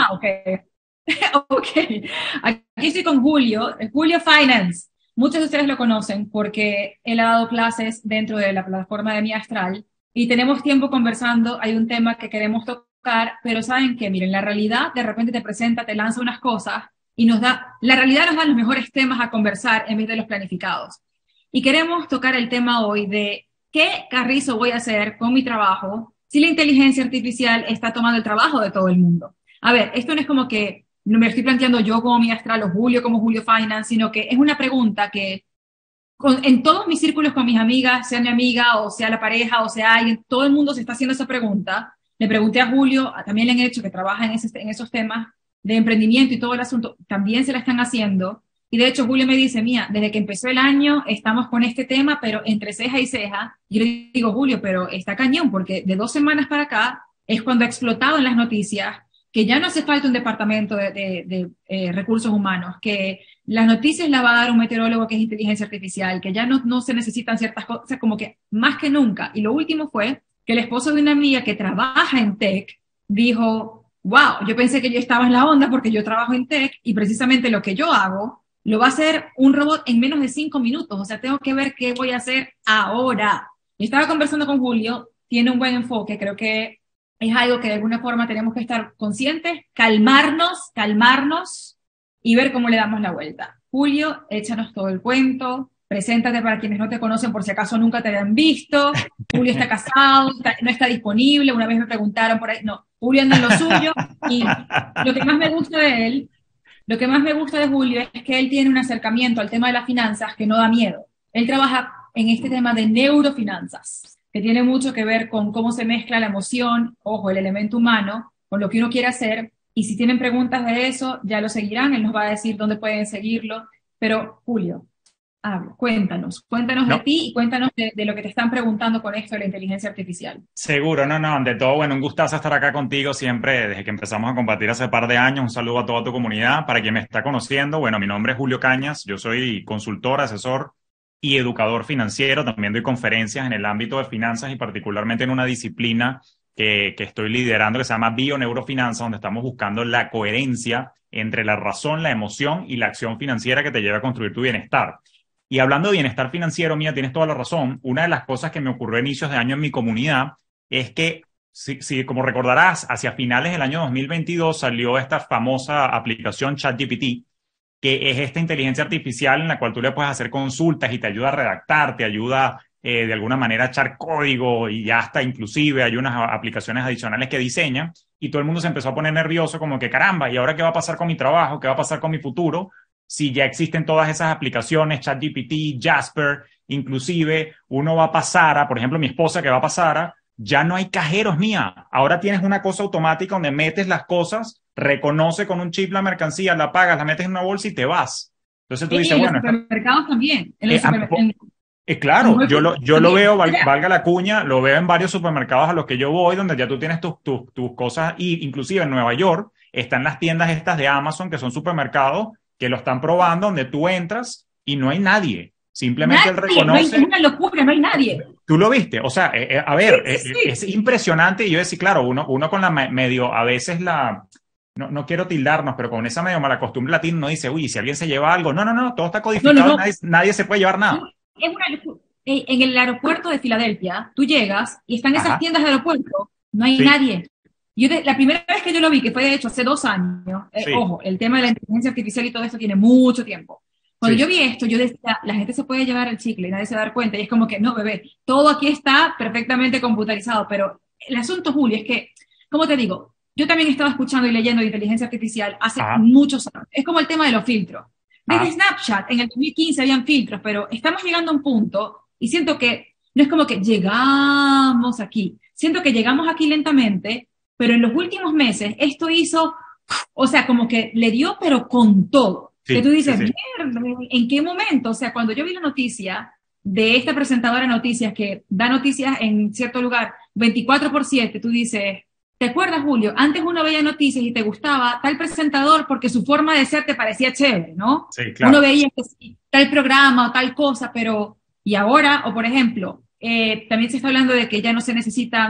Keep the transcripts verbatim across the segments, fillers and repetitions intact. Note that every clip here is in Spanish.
ok. Ok. Aquí estoy con Julio, Julio Finance. Muchos de ustedes lo conocen porque él ha dado clases dentro de la plataforma de Mi Astral y tenemos tiempo conversando. Hay un tema que queremos tocar, pero saben que, miren, la realidad de repente te presenta, te lanza unas cosas y nos da, la realidad nos da los mejores temas a conversar en vez de los planificados. Y queremos tocar el tema hoy de qué carrizo voy a hacer con mi trabajo si la inteligencia artificial está tomando el trabajo de todo el mundo. A ver, esto no es como que no me lo estoy planteando yo como Mi Astral o Julio como Julio Finance, sino que es una pregunta que con, en todos mis círculos con mis amigas, sea mi amiga o sea la pareja o sea alguien, todo el mundo se está haciendo esa pregunta. Le pregunté a Julio, también le han hecho que trabaja en, ese, en esos temas de emprendimiento y todo el asunto, también se la están haciendo. Y de hecho Julio me dice, mía, desde que empezó el año estamos con este tema, pero entre ceja y ceja. Y yo le digo, Julio, pero está cañón, porque de dos semanas para acá es cuando ha explotado en las noticias que ya no hace falta un departamento de, de, de eh, recursos humanos, que las noticias las va a dar un meteorólogo que es inteligencia artificial, que ya no, no se necesitan ciertas cosas, como que más que nunca. Y lo último fue que el esposo de una amiga que trabaja en tech dijo, wow, yo pensé que yo estaba en la onda porque yo trabajo en tech y precisamente lo que yo hago lo va a hacer un robot en menos de cinco minutos. O sea, tengo que ver qué voy a hacer ahora. Y estaba conversando con Julio, tiene un buen enfoque, creo que es algo que de alguna forma tenemos que estar conscientes, calmarnos, calmarnos y ver cómo le damos la vuelta. Julio, échanos todo el cuento, preséntate para quienes no te conocen por si acaso nunca te habían visto. Julio está casado, está, no está disponible, una vez me preguntaron por ahí, no, Julio anda en lo suyo y lo que más me gusta de él, lo que más me gusta de Julio es que él tiene un acercamiento al tema de las finanzas que no da miedo. Él trabaja en este tema de neurofinanzas, que tiene mucho que ver con cómo se mezcla la emoción, ojo, el elemento humano, con lo que uno quiere hacer. Y si tienen preguntas de eso, ya lo seguirán, él nos va a decir dónde pueden seguirlo. Pero, Julio, habla, cuéntanos, cuéntanos de No, ti y cuéntanos de, de lo que te están preguntando con esto de la inteligencia artificial. seguro, no, no, ante todo, bueno, un gustazo estar acá contigo siempre desde que empezamos a compartir hace par de años. Un saludo a toda tu comunidad. Para quien me está conociendo, bueno, mi nombre es Julio Cañas, yo soy consultor, asesor y educador financiero. También doy conferencias en el ámbito de finanzas y particularmente en una disciplina que, que estoy liderando que se llama Bio-Neurofinanzas, donde estamos buscando la coherencia entre la razón, la emoción y la acción financiera que te lleva a construir tu bienestar. Y hablando de bienestar financiero, mía, tienes toda la razón. Una de las cosas que me ocurrió a inicios de año en mi comunidad es que, si, si como recordarás, hacia finales del año dos mil veintidós salió esta famosa aplicación ChatGPT, que es esta inteligencia artificial en la cual tú le puedes hacer consultas y te ayuda a redactar, te ayuda eh, de alguna manera a echar código y ya hasta inclusive hay unas aplicaciones adicionales que diseña y todo el mundo se empezó a poner nervioso como que caramba, ¿y ahora qué va a pasar con mi trabajo? ¿Qué va a pasar con mi futuro? Si ya existen todas esas aplicaciones, ChatGPT, Jasper, inclusive uno va a pasar a, por ejemplo, mi esposa que va a pasar a, ya no hay cajeros, mía. Ahora tienes una cosa automática donde metes las cosas, reconoce con un chip la mercancía, la pagas, la metes en una bolsa y te vas. Entonces tú Y, y dices, en los bueno, esta, supermercados también, en eh, los am- supermercados, eh, en claro, Whole yo Foods lo, yo lo también. veo, val- Mira, valga la cuña, lo veo en varios supermercados a los que yo voy, donde ya tú tienes tus, tus, tus cosas, y inclusive en Nueva York están las tiendas estas de Amazon, que son supermercados, que lo están probando, donde tú entras y no hay nadie. Simplemente él nadie, no hay, es reconoce. una locura, no hay nadie. Tú lo viste, o sea, eh, eh, a Sí, ver, sí, eh, eh, sí. es impresionante y yo decía, claro, uno, uno con la me- medio, a veces la, no, no quiero tildarnos, pero con esa medio mala costumbre latina uno dice, uy, si alguien se lleva algo, no, no, no, todo está No, no, codificado y no. nadie, nadie se puede llevar No, nada. es una locura. En en el aeropuerto de Filadelfia, tú llegas y están esas Ajá, tiendas de aeropuerto, no hay sí, nadie. Yo de- la primera vez que yo lo vi, que fue de hecho hace dos años, eh, sí, ojo, el tema de la inteligencia artificial y todo esto tiene mucho tiempo. Cuando yo sí. vi esto, yo decía, la gente se puede llevar el chicle y nadie se va a dar cuenta. Y es como que, no, bebé, todo aquí está perfectamente computarizado. Pero el asunto, Julio, es que, como te digo, yo también estaba escuchando y leyendo de inteligencia artificial hace Ajá, muchos años. Es como el tema de los filtros. Desde ajá. Snapchat, en el dos mil quince habían filtros, pero estamos llegando a un punto y siento que no es como que llegamos aquí. Siento que llegamos aquí lentamente, pero en los últimos meses esto hizo, o sea, como que le dio, pero con todo. Que tú Sí, sí, dices, sí. mierda, ¿en qué momento? O sea, cuando yo vi la noticia de esta presentadora de noticias que da noticias en cierto lugar veinticuatro por siete, tú dices, ¿te acuerdas, Julio? Antes uno veía noticias y te gustaba tal presentador porque su forma de ser te parecía chévere, ¿no? Sí, Uno claro. veía que sí, tal programa o tal cosa, pero ¿y ahora? O por ejemplo, eh, también se está hablando de que ya no se necesitan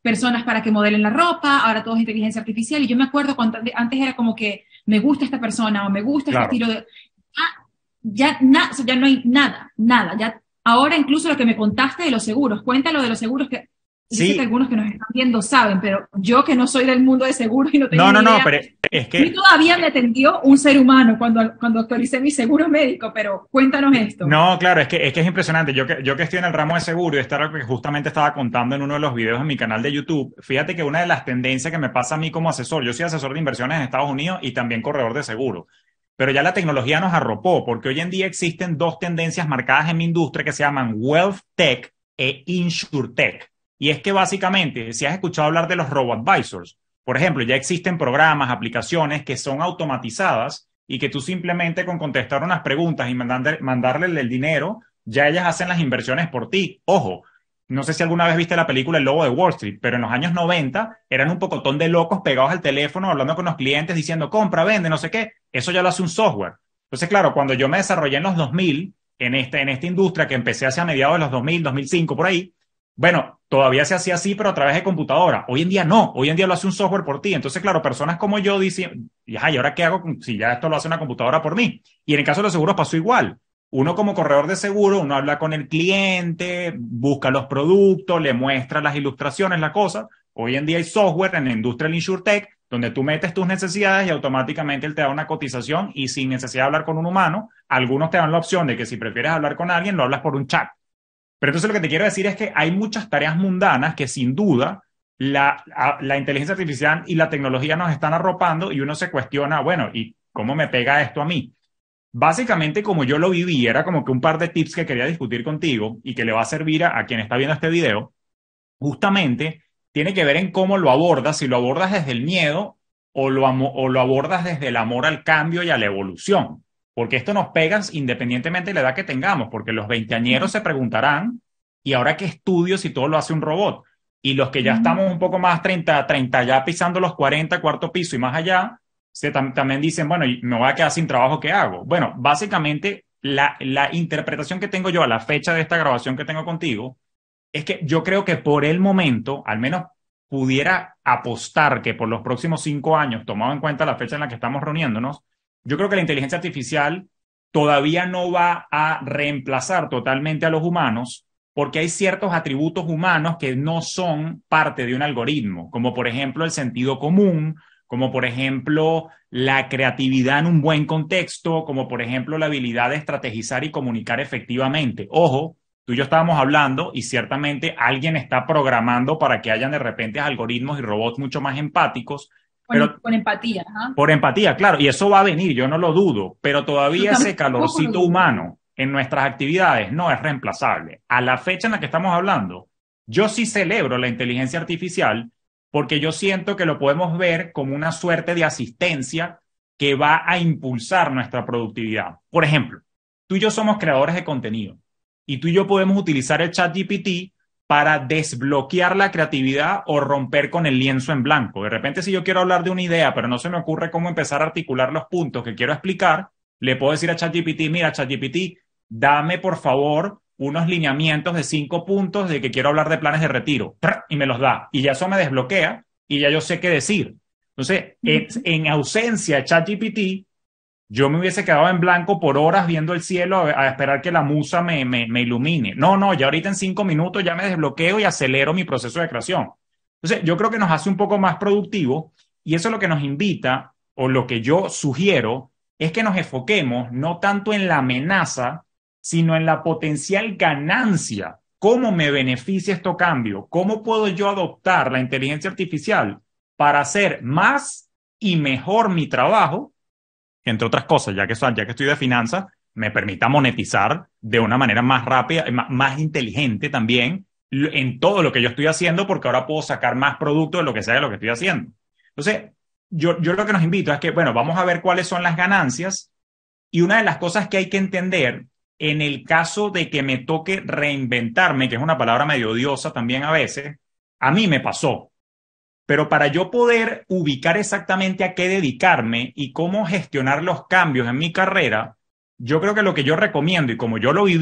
personas para que modelen la ropa, ahora todo es inteligencia artificial, y yo me acuerdo cuando antes era como que me gusta esta persona o me gusta este Claro. estilo de... Ah, ya, na, o sea, ya no hay nada, nada, ya ahora incluso lo que me contaste de los seguros, cuéntalo de los seguros que yo sé que Sí, algunos que nos están viendo saben, pero yo que no soy del mundo de seguros y no tenía no, no, ni no, idea, pero es a mí que todavía me atendió un ser humano cuando, cuando actualicé mi seguro médico, pero cuéntanos esto. no, claro, es que, es que es impresionante. Yo que, yo que estoy en el ramo de seguro y esto era lo que justamente estaba contando en uno de los videos en mi canal de YouTube, fíjate que una de las tendencias que me pasa a mí como asesor, yo soy asesor de inversiones en Estados Unidos y también corredor de seguro, pero ya la tecnología nos arropó porque hoy en día existen dos tendencias marcadas en mi industria que se llaman Wealth Tech e InsurTech. Y es que básicamente, si has escuchado hablar de los robo-advisors, por ejemplo, ya existen programas, aplicaciones que son automatizadas y que tú simplemente con contestar unas preguntas y mandar, mandarle el dinero, ya ellas hacen las inversiones por ti. Ojo, no sé si alguna vez viste la película El Lobo de Wall Street, pero en los años noventa eran un pocotón de locos pegados al teléfono hablando con los clientes diciendo compra, vende, no sé qué. Eso ya lo hace un software. Entonces, claro, cuando yo me desarrollé en los dos mil, en, este, en esta industria que empecé hacia mediados de los dos mil, dos mil cinco, por ahí, bueno, todavía se hacía así, pero a través de computadora. Hoy en día no, hoy en día lo hace un software por ti. Entonces, claro, personas como yo dicen, ¿y ahora qué hago si ya esto lo hace una computadora por mí? Y en el caso de los seguros pasó igual. Uno como corredor de seguro, uno habla con el cliente, busca los productos, le muestra las ilustraciones, la cosa. Hoy en día hay software en la industria del InsurTech donde tú metes tus necesidades y automáticamente él te da una cotización y sin necesidad de hablar con un humano, algunos te dan la opción de que si prefieres hablar con alguien, lo hablas por un chat. Pero entonces lo que te quiero decir es que hay muchas tareas mundanas que sin duda la, la inteligencia artificial y la tecnología nos están arropando y uno se cuestiona, bueno, ¿y cómo me pega esto a mí? Básicamente, como yo lo viví, era como que un par de tips que quería discutir contigo y que le va a servir a, a quien está viendo este video, justamente tiene que ver en cómo lo abordas, si lo abordas desde el miedo o lo, o lo abordas desde el amor al cambio y a la evolución. Porque esto nos pega independientemente de la edad que tengamos, porque los veinteañeros se preguntarán, ¿y ahora qué estudio si todo lo hace un robot? Y los que ya estamos un poco más treinta, treinta ya pisando los cuarenta, cuarto piso y más allá, se tam también dicen, bueno, me voy a quedar sin trabajo, ¿qué hago? Bueno, básicamente la, la interpretación que tengo yo a la fecha de esta grabación que tengo contigo es que yo creo que por el momento, al menos pudiera apostar que por los próximos cinco años, tomado en cuenta la fecha en la que estamos reuniéndonos, yo creo que la inteligencia artificial todavía no va a reemplazar totalmente a los humanos porque hay ciertos atributos humanos que no son parte de un algoritmo, como por ejemplo el sentido común, como por ejemplo la creatividad en un buen contexto, como por ejemplo la habilidad de estrategizar y comunicar efectivamente. Ojo, tú y yo estábamos hablando y ciertamente alguien está programando para que hayan de repente algoritmos y robots mucho más empáticos, Con, pero con empatía, ¿eh? por empatía, claro, y eso va a venir, yo no lo dudo, pero Yo todavía ese tampoco lo calorcito dudo. humano en nuestras actividades no es reemplazable. A la fecha en la que estamos hablando, yo sí celebro la inteligencia artificial porque yo siento que lo podemos ver como una suerte de asistencia que va a impulsar nuestra productividad. Por ejemplo, tú y yo somos creadores de contenido y tú y yo podemos utilizar el ChatGPT para desbloquear la creatividad o romper con el lienzo en blanco. De repente, si yo quiero hablar de una idea, pero no se me ocurre cómo empezar a articular los puntos que quiero explicar, le puedo decir a ChatGPT, mira, ChatGPT, dame por favor unos lineamientos de cinco puntos de que quiero hablar de planes de retiro. Y me los da. Y ya eso me desbloquea y ya yo sé qué decir. Entonces, en, en ausencia de ChatGPT, yo me hubiese quedado en blanco por horas viendo el cielo a, a esperar que la musa me, me, me ilumine. No, no, ya ahorita en cinco minutos ya me desbloqueo y acelero mi proceso de creación. Entonces, yo creo que nos hace un poco más productivo y eso es lo que nos invita, o lo que yo sugiero, es que nos enfoquemos no tanto en la amenaza, sino en la potencial ganancia. ¿Cómo me beneficia esto cambio? ¿Cómo puedo yo adoptar la inteligencia artificial para hacer más y mejor mi trabajo? Entre otras cosas, ya que, ya que estoy de finanzas, me permita monetizar de una manera más rápida, más, más inteligente también en todo lo que yo estoy haciendo, porque ahora puedo sacar más producto de lo que sea de lo que estoy haciendo. Entonces, yo, yo lo que nos invito es que, bueno, vamos a ver cuáles son las ganancias y una de las cosas que hay que entender en el caso de que me toque reinventarme, que es una palabra medio odiosa también a veces, a mí me pasó. Pero para yo poder ubicar exactamente a qué dedicarme y cómo gestionar los cambios en mi carrera, yo creo que lo que yo recomiendo y como yo lo viví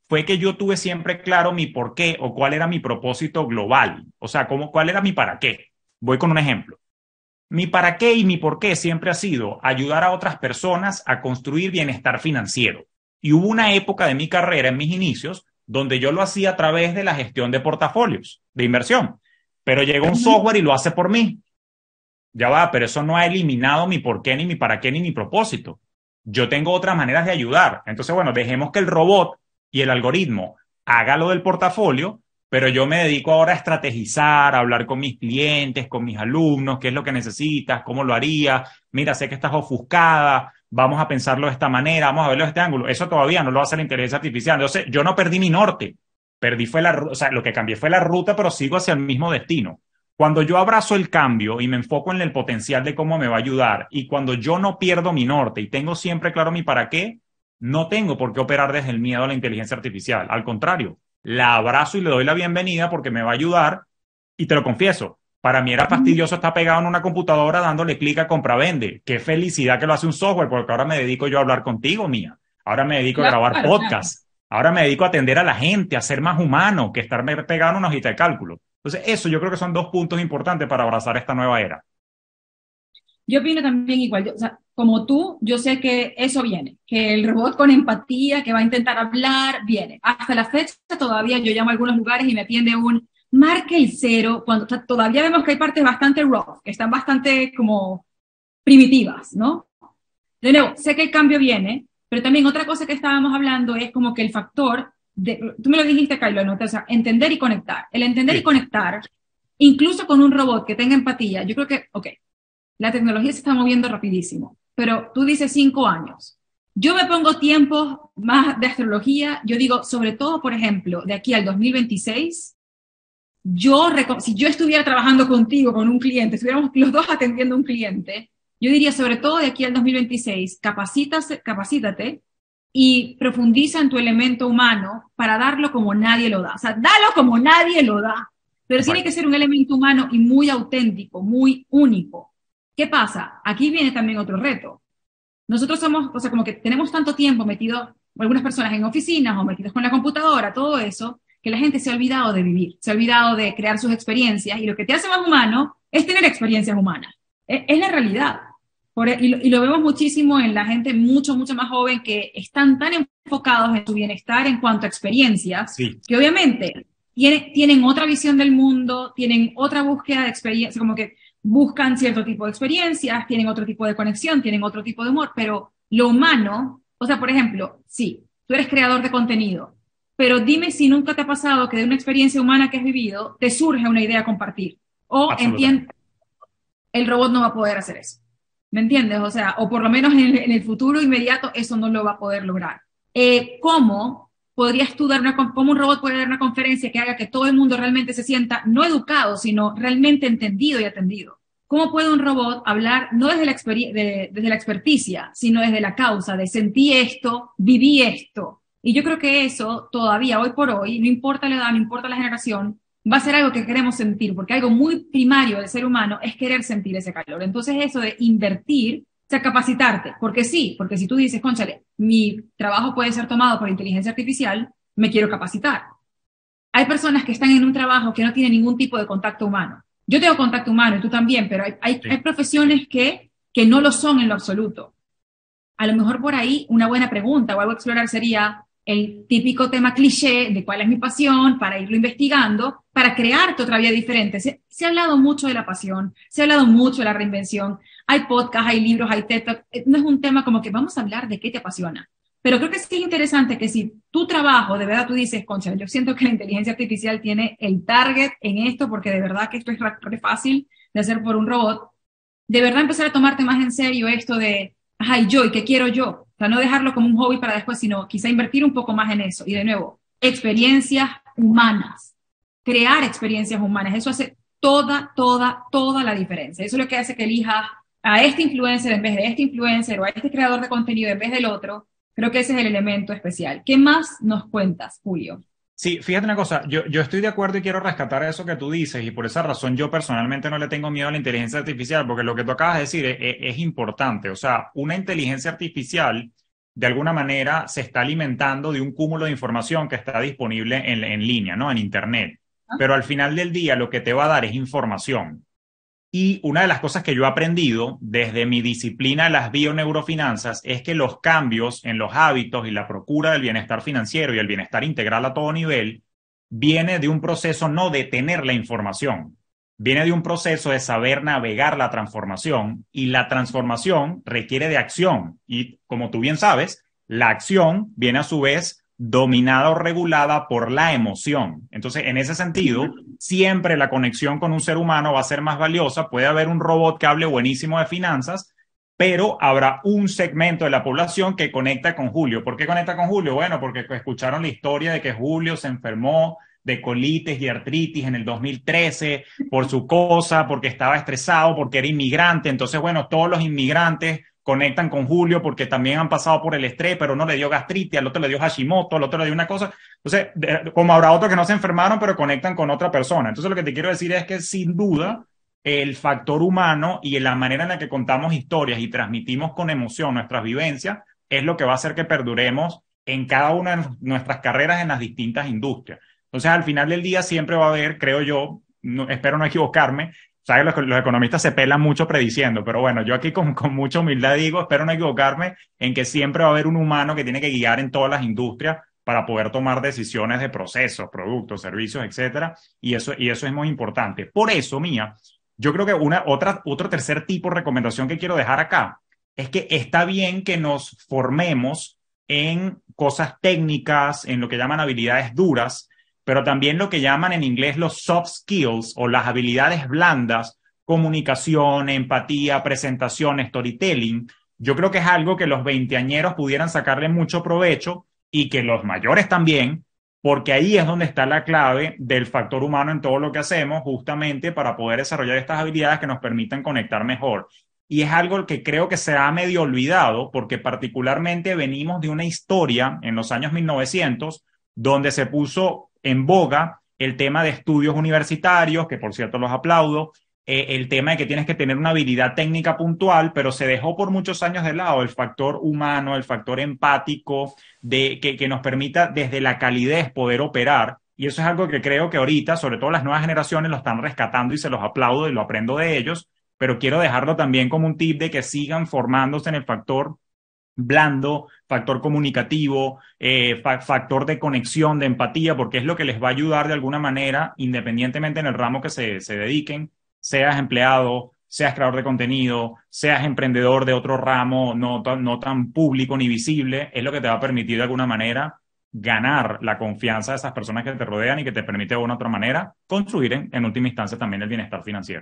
fue que yo tuve siempre claro mi por qué o cuál era mi propósito global. O sea, cómo, cuál era mi para qué. Voy con un ejemplo. Mi para qué y mi por qué siempre ha sido ayudar a otras personas a construir bienestar financiero. Y hubo una época de mi carrera, en mis inicios, donde yo lo hacía a través de la gestión de portafolios de inversión. Pero llegó un software y lo hace por mí. Ya va, pero eso no ha eliminado mi por qué, ni mi para qué, ni mi propósito. Yo tengo otras maneras de ayudar. Entonces, bueno, dejemos que el robot y el algoritmo haga lo del portafolio, pero yo me dedico ahora a estrategizar, a hablar con mis clientes, con mis alumnos, qué es lo que necesitas, cómo lo haría. Mira, sé que estás ofuscada, vamos a pensarlo de esta manera, vamos a verlo de este ángulo. Eso todavía no lo hace la inteligencia artificial. Entonces, yo no perdí mi norte. Perdí fue la, o sea, lo que cambié fue la ruta, pero sigo hacia el mismo destino. Cuando yo abrazo el cambio y me enfoco en el potencial de cómo me va a ayudar, y cuando yo no pierdo mi norte y tengo siempre claro mi para qué, no tengo por qué operar desde el miedo a la inteligencia artificial. Al contrario, la abrazo y le doy la bienvenida porque me va a ayudar. Y te lo confieso, para mí era fastidioso estar pegado en una computadora dándole clic a compra-vende. Qué felicidad que lo hace un software, porque ahora me dedico yo a hablar contigo, Mía. Ahora me dedico Claro, a grabar claro. podcasts. Ahora me dedico a atender a la gente, a ser más humano que estarme pegado en una hojita de cálculo. Entonces, eso yo creo que son dos puntos importantes para abrazar esta nueva era. Yo opino también igual, yo, o sea, como tú, yo sé que eso viene, que el robot con empatía, que va a intentar hablar, viene. Hasta la fecha todavía yo llamo a algunos lugares y me atiende un marque el cero, cuando o sea, todavía vemos que hay partes bastante rough, que están bastante como primitivas, ¿no? De nuevo, sé que el cambio viene, pero también otra cosa que estábamos hablando es como que el factor, de, tú me lo dijiste, Kylo, ¿no? O sea, entender y conectar. El entender y Sí. conectar, incluso con un robot que tenga empatía, yo creo que, ok, la tecnología se está moviendo rapidísimo, pero tú dices cinco años. Yo me pongo tiempos más de astrología, yo digo, sobre todo, por ejemplo, de aquí al dos mil veintiséis, yo, si yo estuviera trabajando contigo, con un cliente, estuviéramos los dos atendiendo a un cliente, yo diría, sobre todo de aquí al dos mil veintiséis, capacítate, capacítate y profundiza en tu elemento humano para darlo como nadie lo da. O sea, dalo como nadie lo da, pero tiene que ser un elemento humano y muy auténtico, muy único. ¿Qué pasa? Aquí viene también otro reto. Nosotros somos, o sea, como que tenemos tanto tiempo metidos, algunas personas en oficinas o metidos con la computadora, todo eso, que la gente se ha olvidado de vivir, se ha olvidado de crear sus experiencias, y lo que te hace más humano es tener experiencias humanas. Es, es la realidad. Por, y, lo, y lo vemos muchísimo en la gente mucho, mucho más joven, que están tan enfocados en su bienestar en cuanto a experiencias, Sí. que obviamente tiene, tienen otra visión del mundo, tienen otra búsqueda de experiencia, como que buscan cierto tipo de experiencias, tienen otro tipo de conexión, tienen otro tipo de humor, pero lo humano, o sea, por ejemplo, sí, tú eres creador de contenido, pero dime si nunca te ha pasado que de una experiencia humana que has vivido te surge una idea a compartir. O entiende, el robot no va a poder hacer eso. ¿Me entiendes? O sea, o por lo menos en, en el futuro inmediato eso no lo va a poder lograr. Eh, ¿Cómo podrías tú dar una, cómo un robot puede dar una conferencia que haga que todo el mundo realmente se sienta no educado, sino realmente entendido y atendido? ¿Cómo puede un robot hablar no desde la, de, desde la experticia, sino desde la causa, de sentí esto, viví esto? Y yo creo que eso todavía, hoy por hoy, no importa la edad, no importa la generación, va a ser algo que queremos sentir, porque algo muy primario del ser humano es querer sentir ese calor. Entonces eso de invertir, o sea, capacitarte, porque sí, porque si tú dices, cónchale, mi trabajo puede ser tomado por inteligencia artificial, me quiero capacitar. Hay personas que están en un trabajo que no tiene ningún tipo de contacto humano. Yo tengo contacto humano y tú también, pero hay, hay, sí. hay profesiones que, que no lo son en lo absoluto. A lo mejor por ahí una buena pregunta o algo a explorar sería el típico tema cliché de cuál es mi pasión, para irlo investigando, para crearte otra vía diferente. Se, se ha hablado mucho de la pasión, se ha hablado mucho de la reinvención, hay podcasts, hay libros, hay TED Talks. No es un tema como que vamos a hablar de qué te apasiona. Pero creo que sí es interesante que si tu trabajo, de verdad tú dices, concha, yo siento que la inteligencia artificial tiene el target en esto, porque de verdad que esto es re fácil de hacer por un robot, de verdad empezar a tomarte más en serio esto de, ajá, ¿y yo? ¿Y qué quiero yo? O sea, no dejarlo como un hobby para después, sino quizá invertir un poco más en eso. Y de nuevo, experiencias humanas. Crear experiencias humanas. Eso hace toda, toda, toda la diferencia. Eso es lo que hace que elijas a este influencer en vez de este influencer, o a este creador de contenido en vez del otro. Creo que ese es el elemento especial. ¿Qué más nos cuentas, Julio? Sí, fíjate una cosa, yo, yo estoy de acuerdo y quiero rescatar eso que tú dices, y por esa razón yo personalmente no le tengo miedo a la inteligencia artificial, porque lo que tú acabas de decir es, es, es importante. O sea, una inteligencia artificial de alguna manera se está alimentando de un cúmulo de información que está disponible en, en línea, ¿no? En Internet. Pero al final del día lo que te va a dar es información. Y una de las cosas que yo he aprendido desde mi disciplina de las bioneurofinanzas es que los cambios en los hábitos y la procura del bienestar financiero y el bienestar integral a todo nivel viene de un proceso no de tener la información, viene de un proceso de saber navegar la transformación, y la transformación requiere de acción. Y como tú bien sabes, la acción viene a su vez dominada o regulada por la emoción. Entonces, en ese sentido, siempre la conexión con un ser humano va a ser más valiosa. Puede haber un robot que hable buenísimo de finanzas, pero habrá un segmento de la población que conecta con Julio. ¿Por qué conecta con Julio? Bueno, porque escucharon la historia de que Julio se enfermó de colitis y artritis en el dos mil trece por su cosa, porque estaba estresado, porque era inmigrante. Entonces, bueno, todos los inmigrantes conectan con Julio porque también han pasado por el estrés, pero uno le dio gastritis, al otro le dio Hashimoto, al otro le dio una cosa. Entonces, como habrá otros que no se enfermaron, pero conectan con otra persona. Entonces, lo que te quiero decir es que sin duda el factor humano y la manera en la que contamos historias y transmitimos con emoción nuestras vivencias es lo que va a hacer que perduremos en cada una de nuestras carreras en las distintas industrias. Entonces, al final del día siempre va a haber, creo yo, no, espero no equivocarme, sabes, los, los economistas se pelan mucho prediciendo, pero bueno, yo aquí con, con mucha humildad digo, espero no equivocarme, en que siempre va a haber un humano que tiene que guiar en todas las industrias para poder tomar decisiones de procesos, productos, servicios, etcétera, y eso, y eso es muy importante. Por eso, Mía, yo creo que una, otra, otro tercer tipo de recomendación que quiero dejar acá es que está bien que nos formemos en cosas técnicas, en lo que llaman habilidades duras, pero también lo que llaman en inglés los soft skills o las habilidades blandas, comunicación, empatía, presentación, storytelling. Yo creo que es algo que los veinteañeros pudieran sacarle mucho provecho, y que los mayores también, porque ahí es donde está la clave del factor humano en todo lo que hacemos, justamente para poder desarrollar estas habilidades que nos permitan conectar mejor. Y es algo que creo que se ha medio olvidado, porque particularmente venimos de una historia en los años mil novecientos, donde se puso en boga el tema de estudios universitarios, que por cierto los aplaudo, eh, el tema de que tienes que tener una habilidad técnica puntual, pero se dejó por muchos años de lado el factor humano, el factor empático, de, que, que nos permita desde la calidez poder operar. Y eso es algo que creo que ahorita, sobre todo las nuevas generaciones, lo están rescatando, y se los aplaudo y lo aprendo de ellos, pero quiero dejarlo también como un tip de que sigan formándose en el factor blando, factor comunicativo, eh, fa factor de conexión, de empatía, porque es lo que les va a ayudar de alguna manera, independientemente en el ramo que se, se dediquen, seas empleado, seas creador de contenido, seas emprendedor de otro ramo no, no tan público ni visible, es lo que te va a permitir de alguna manera ganar la confianza de esas personas que te rodean y que te permite de una u otra manera construir en, en última instancia también el bienestar financiero.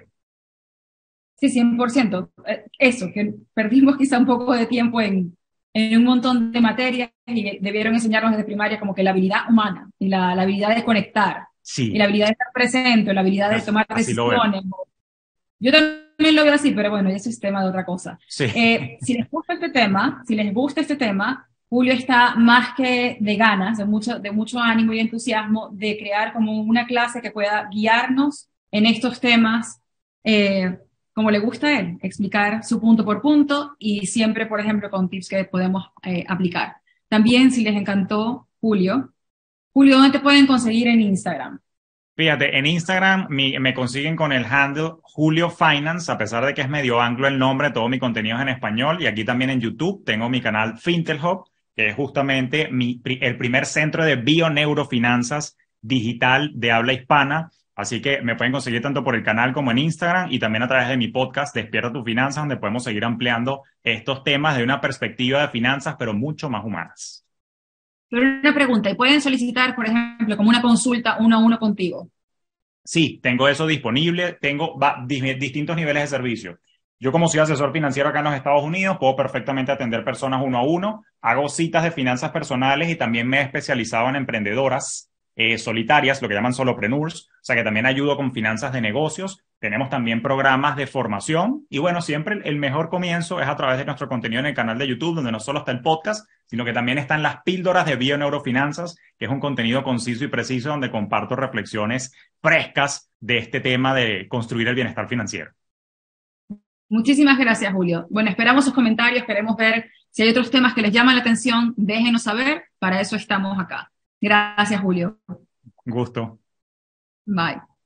Sí, cien por ciento. Eh, Eso, que perdimos quizá un poco de tiempo en, en un montón de materias y debieron enseñarnos desde primaria como que la habilidad humana y la, la habilidad de conectar Sí. y la habilidad de estar presente, la habilidad de tomar decisiones. Yo también lo veo así, pero bueno, ese es tema de otra cosa. Sí. Eh, si les gusta este tema, si les gusta este tema, Julio está más que de ganas, de mucho, de mucho ánimo y entusiasmo de crear como una clase que pueda guiarnos en estos temas, eh, como le gusta a él, explicar su punto por punto y siempre, por ejemplo, con tips que podemos eh, aplicar. También, si les encantó Julio, Julio, ¿dónde te pueden conseguir en Instagram? Fíjate, en Instagram mi, me consiguen con el handle Julio Finance, a pesar de que es medio anglo el nombre, todo mi contenido es en español, y aquí también en YouTube tengo mi canal FintelHub, que es justamente mi, el primer centro de bioneurofinanzas digital de habla hispana. Así que me pueden conseguir tanto por el canal como en Instagram, y también a través de mi podcast Despierta tu Finanzas, donde podemos seguir ampliando estos temas de una perspectiva de finanzas, pero mucho más humanas. Pero una pregunta, ¿y pueden solicitar, por ejemplo, como una consulta uno a uno contigo? Sí, tengo eso disponible, tengo va, di, distintos niveles de servicio. Yo, como soy asesor financiero acá en los Estados Unidos, puedo perfectamente atender personas uno a uno, hago citas de finanzas personales y también me he especializado en emprendedoras eh, solitarias, lo que llaman solopreneurs, o sea que también ayudo con finanzas de negocios. Tenemos también programas de formación y bueno, siempre el mejor comienzo es a través de nuestro contenido en el canal de YouTube, donde no solo está el podcast, sino que también están las píldoras de bioneurofinanzas, que es un contenido conciso y preciso donde comparto reflexiones frescas de este tema de construir el bienestar financiero. Muchísimas gracias, Julio. Bueno, esperamos sus comentarios, queremos ver Si hay otros temas que les llaman la atención, déjenos saber, para eso estamos acá. Gracias, Julio. Gusto. Bye.